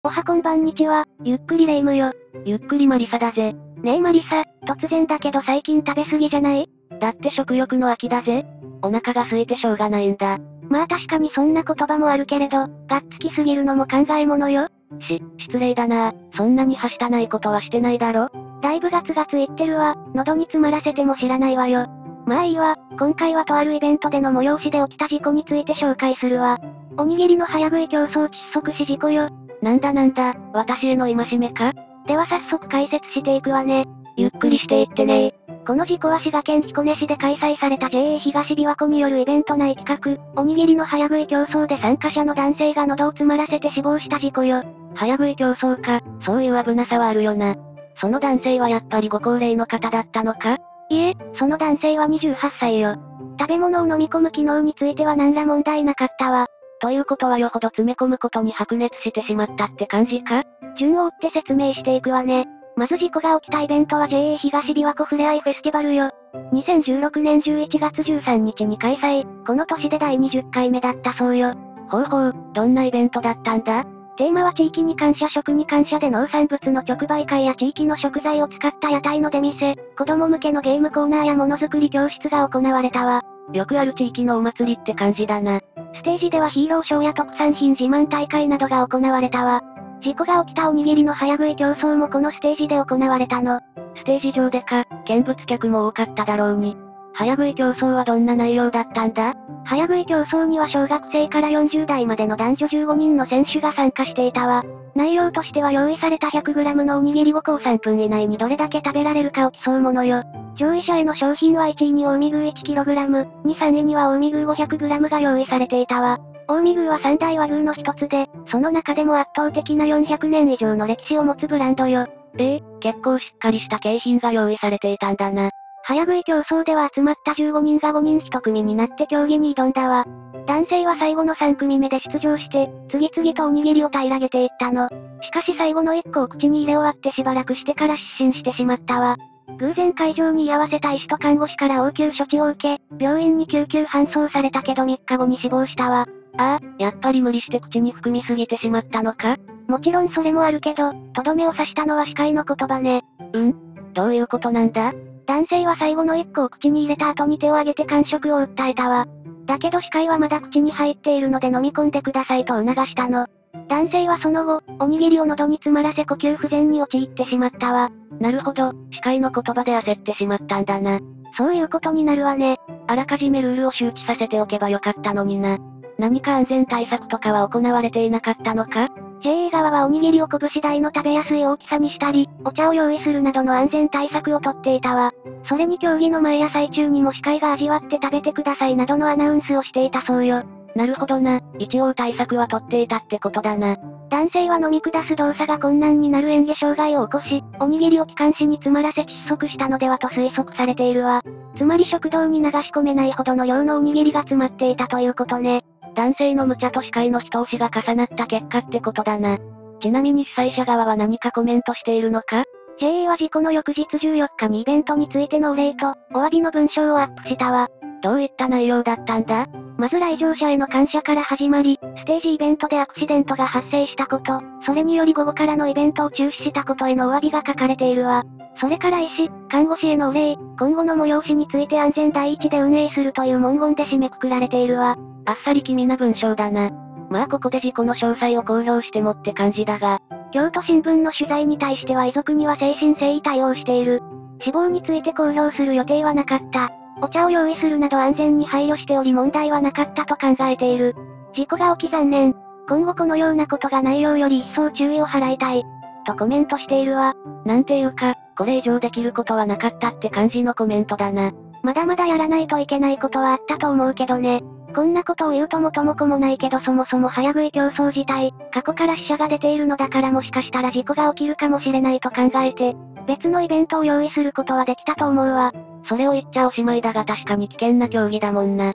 おはこんばんにちは、ゆっくりレ夢ムよ。 ゆっくりマリサだぜ。 ねえマリサ、突然だけど最近食べ過ぎじゃない？ だって食欲の秋だぜ。お腹が空いてしょうがないんだ。 まあ確かにそんな言葉もあるけれど、がっつきすぎるのも考えものよ。 失礼だな。そんなにはしたないことはしてないだろ。 だいぶガツガツ言ってるわ、喉に詰まらせても知らないわよ。まあいいわ、今回はとあるイベントでの催しで起きた事故について紹介するわ。おにぎりの早食い競争窒息死事故よ。 なんだ、私への戒めか？ では早速解説していくわね。 ゆっくりしていってね。 この事故は滋賀県彦根市で開催された JA 東琵琶湖によるイベント内企画、おにぎりの早食い競争で参加者の男性が喉を詰まらせて死亡した事故よ。 早食い競争か、そういう危なさはあるよな。その男性はやっぱりご高齢の方だったのか？ いえ、その男性は28歳よ。食べ物を飲み込む機能については何ら問題なかったわ。 ということはよほど詰め込むことに白熱してしまったって感じか？ 順を追って説明していくわね。まず事故が起きたイベントは JA 東琵琶湖ふれあいフェスティバルよ。2016年11月13日に開催、この年で第20回目だったそうよ。 ほう、どんなイベントだったんだ？ テーマは地域に感謝食に感謝で農産物の直売会や地域の食材を使った屋台の出店、子供向けのゲームコーナーやものづくり教室が行われたわ。 よくある地域のお祭りって感じだな。 ステージではヒーローショーや特産品自慢大会などが行われたわ。事故が起きたおにぎりの早食い競争もこのステージで行われたの。 ステージ上でか、見物客も多かっただろうに。早食い競争はどんな内容だったんだ？ 早食い競争には小学生から40代までの男女15人の選手が参加していたわ。内容としては用意された 100g のおにぎり5個を3分以内にどれだけ食べられるかを競うものよ。上位者への商品は1位に近江牛 1kg、2、3位には近江牛 500g が用意されていたわ。近江牛は三大和牛の一つで、その中でも圧倒的な400年以上の歴史を持つブランドよ。 結構しっかりした景品が用意されていたんだな。 早食い競争では集まった15人が5人1組になって競技に挑んだわ。男性は最後の3組目で出場して、次々とおにぎりを平らげていったの。しかし最後の1個を口に入れ終わってしばらくしてから失神してしまったわ。偶然会場に居合わせた医師と看護師から応急処置を受け、病院に救急搬送されたけど3日後に死亡したわ。 やっぱり無理して口に含みすぎてしまったのか？ もちろんそれもあるけど、とどめを刺したのは司会の言葉ね。 どういうことなんだ？ 男性は最後の1個を口に入れた後に手を挙げて完食を訴えたわ。だけど司会はまだ口に入っているので飲み込んでくださいと促したの。男性はその後、おにぎりを喉に詰まらせ呼吸不全に陥ってしまったわ。 なるほど、司会の言葉で焦ってしまったんだな。 そういうことになるわね。 あらかじめルールを周知させておけばよかったのにな。何か安全対策とかは行われていなかったのか？ JA 側はおにぎりを拳大の食べやすい大きさにしたり、お茶を用意するなどの安全対策をとっていたわ。それに競技の前や最中にも司会が味わって食べてくださいなどのアナウンスをしていたそうよ。 なるほどな、一応対策はとっていたってことだな。 男性は飲み下す動作が困難になる嚥下障害を起こし、おにぎりを気管支に詰まらせ窒息したのではと推測されているわ。つまり食道に流し込めないほどの量のおにぎりが詰まっていたということね。 男性の無茶と司会の人押しが重なった結果ってことだな。ちなみに主催者側は何かコメントしているのか？ JA は事故の翌日14日にイベントについてのお礼と、お詫びの文章をアップしたわ。 どういった内容だったんだ？ まず来場者への感謝から始まり、ステージイベントでアクシデントが発生したこと、それにより午後からのイベントを中止したことへのお詫びが書かれているわ。それから医師、看護師へのお礼、今後の催しについて安全第一で運営するという文言で締めくくられているわ。 あっさり気味な文章だな。まあここで事故の詳細を公表してもって感じだが。 京都新聞の取材に対しては遺族には誠心誠意対応している。死亡について公表する予定はなかった。お茶を用意するなど安全に配慮しており問題はなかったと考えている。事故が起き残念。今後このようなことがないようより一層注意を払いたい。とコメントしているわ。 なんていうか、これ以上できることはなかったって感じのコメントだな。 まだまだやらないといけないことはあったと思うけどね。こんなことを言うと元も子もないけどそもそも早食い競争自体、過去から死者が出ているのだからもしかしたら事故が起きるかもしれないと考えて、別のイベントを用意することはできたと思うわ。 それを言っちゃおしまいだが確かに危険な競技だもんな。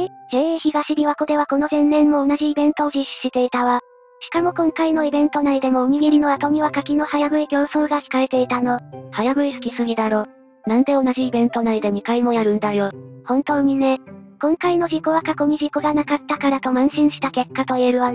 JA 東琵琶湖ではこの前年も同じイベントを実施していたわ。しかも今回のイベント内でもおにぎりの後には牡蠣の早食い競争が控えていたの。 早食い好きすぎだろ。なんで同じイベント内で2回もやるんだよ。 本当にね。今回の事故は過去に事故がなかったからと慢心した結果と言えるわね。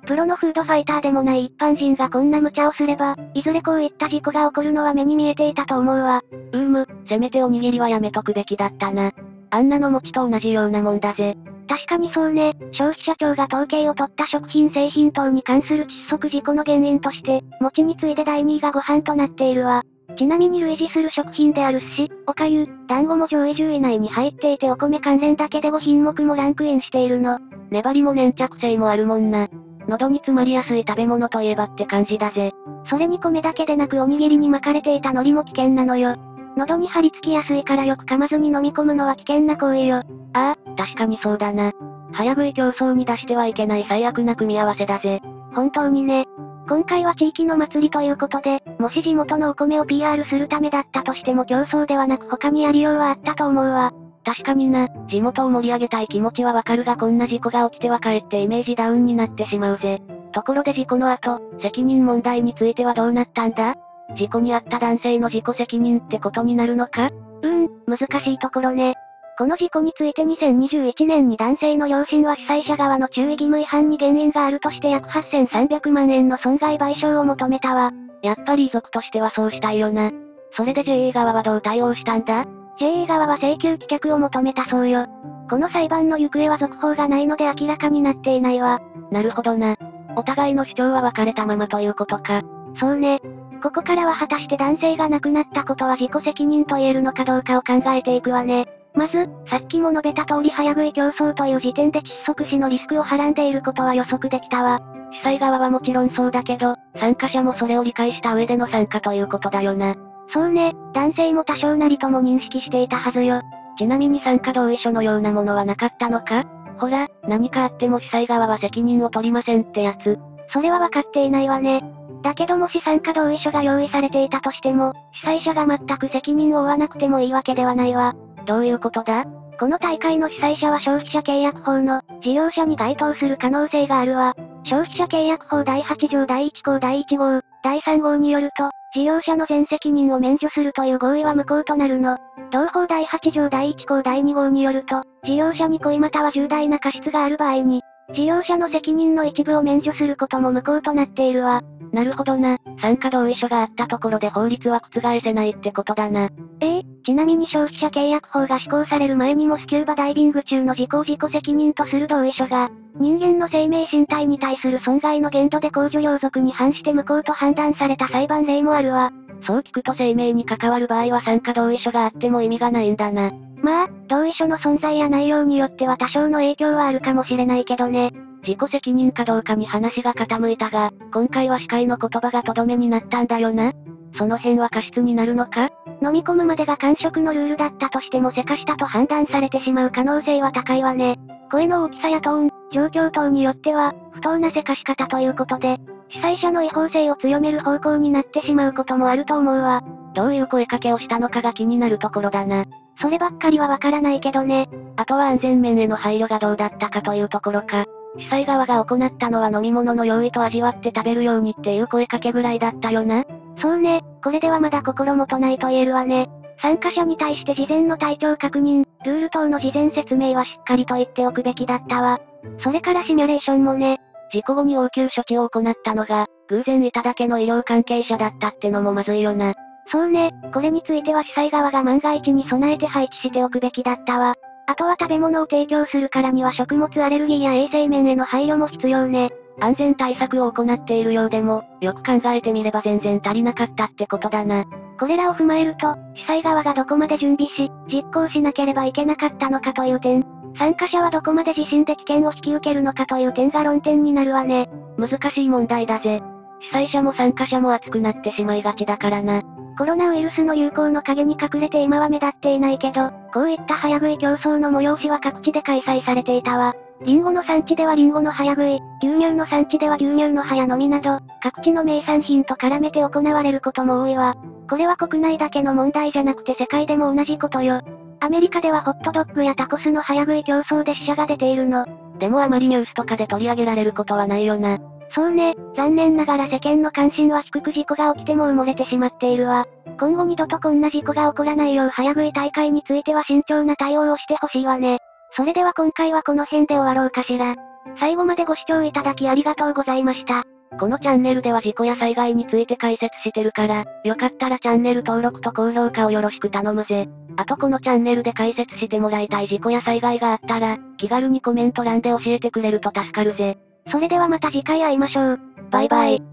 プロのフードファイターでもない一般人がこんな無茶をすれば、いずれこういった事故が起こるのは目に見えていたと思うわ。 せめておにぎりはやめとくべきだったな。あんなの餅と同じようなもんだぜ。 確かにそうね、消費者庁が統計を取った食品製品等に関する窒息事故の原因として、餅に次いで第2位がご飯となっているわ。ちなみに類似する食品である寿司、おかゆ、団子も上位10位以内に入っていてお米関連だけで5品目もランクインしているの。 粘りも粘着性もあるもんな。喉に詰まりやすい食べ物といえばって感じだぜ。 それに米だけでなくおにぎりに巻かれていた海苔も危険なのよ。喉に張り付きやすいからよく噛まずに飲み込むのは危険な行為よ。 確かにそうだな。早食い競争に出してはいけない最悪な組み合わせだぜ。 本当にね。今回は地域の祭りということで、もし地元のお米を PR するためだったとしても競争ではなく他にやりようはあったと思うわ。 確かにな、地元を盛り上げたい気持ちはわかるがこんな事故が起きてはかえってイメージダウンになってしまうぜ。ところで事故の後、責任問題についてはどうなったんだ？事故に遭った男性の自己責任ってことになるのか？ 難しいところね。この事故について2021年に男性の両親は主催者側の注意義務違反に原因があるとして約8300万円の損害賠償を求めたわ。 やっぱり遺族としてはそうしたいよな。それで JA 側はどう対応したんだ？ JA 側は請求棄却を求めたそうよ。この裁判の行方は続報がないので明らかになっていないわ。 なるほどな。お互いの主張は分かれたままということか。 そうね。ここからは果たして男性が亡くなったことは自己責任と言えるのかどうかを考えていくわね。まず、さっきも述べた通り早食い競争という時点で窒息死のリスクをはらんでいることは予測できたわ。 主催側はもちろんそうだけど、参加者もそれを理解した上での参加ということだよな。 そうね、男性も多少なりとも認識していたはずよ。 ちなみに参加同意書のようなものはなかったのか？ほら、何かあっても主催側は責任を取りませんってやつ。 それは分かっていないわね。だけどもし参加同意書が用意されていたとしても、主催者が全く責任を負わなくてもいいわけではないわ。 どういうことだ？ この大会の主催者は消費者契約法の事業者に該当する可能性があるわ。消費者契約法第8条第1項第1号、第3号によると、事業者の全責任を免除するという合意は無効となるの。同法第8条第1項第2号によると、事業者に故意または重大な過失がある場合に、事業者の責任の一部を免除することも無効となっているわ。 なるほどな。参加同意書があったところで法律は覆せないってことだな。 ちなみに消費者契約法が施行される前にもスキューバダイビング中の事故を自己責任とする同意書が、人間の生命身体に対する損害の限度で公序良俗に反して無効と判断された裁判例もあるわ。 そう聞くと生命に関わる場合は参加同意書があっても意味がないんだな。 まあ、同意書の存在や内容によっては多少の影響はあるかもしれないけどね。 自己責任かどうかに話が傾いたが、今回は司会の言葉がとどめになったんだよな。その辺は過失になるのか？ 飲み込むまでが完食のルールだったとしてもせかしたと判断されてしまう可能性は高いわね。声の大きさやトーン、状況等によっては、不当なせかし方ということで、主催者の違法性を強める方向になってしまうこともあると思うわ。 どういう声かけをしたのかが気になるところだな。 そればっかりはわからないけどね。 あとは安全面への配慮がどうだったかというところか。主催側が行ったのは飲み物の用意と味わって食べるようにっていう声かけぐらいだったよな。 そうね、これではまだ心もとないと言えるわね。参加者に対して事前の体調確認、ルール等の事前説明はしっかりと言っておくべきだったわ。それからシミュレーションもね。 事故後に応急処置を行ったのが、偶然いただけの医療関係者だったってのもまずいよな。 そうね、これについては主催側が万が一に備えて配置しておくべきだったわ。あとは食べ物を提供するからには食物アレルギーや衛生面への配慮も必要ね。 安全対策を行っているようでも、よく考えてみれば全然足りなかったってことだな。 これらを踏まえると、主催側がどこまで準備し、実行しなければいけなかったのかという点、参加者はどこまで自身で危険を引き受けるのかという点が論点になるわね。 難しい問題だぜ。主催者も参加者も熱くなってしまいがちだからな。 コロナウイルスの流行の陰に隠れて今は目立っていないけど、こういった早食い競争の催しは各地で開催されていたわ。リンゴの産地ではリンゴの早食い、牛乳の産地では牛乳の早飲みなど、各地の名産品と絡めて行われることも多いわ。これは国内だけの問題じゃなくて世界でも同じことよ。アメリカではホットドッグやタコスの早食い競争で死者が出ているの。 でもあまりニュースとかで取り上げられることはないよな。 そうね、残念ながら世間の関心は低く事故が起きても埋もれてしまっているわ。今後二度とこんな事故が起こらないよう早食い大会については慎重な対応をしてほしいわね。それでは今回はこの辺で終わろうかしら。 最後までご視聴いただきありがとうございました。 このチャンネルでは事故や災害について解説してるから、よかったらチャンネル登録と高評価をよろしく頼むぜ。あとこのチャンネルで解説してもらいたい事故や災害があったら、気軽にコメント欄で教えてくれると助かるぜ。 それではまた次回会いましょう。 バイバイ。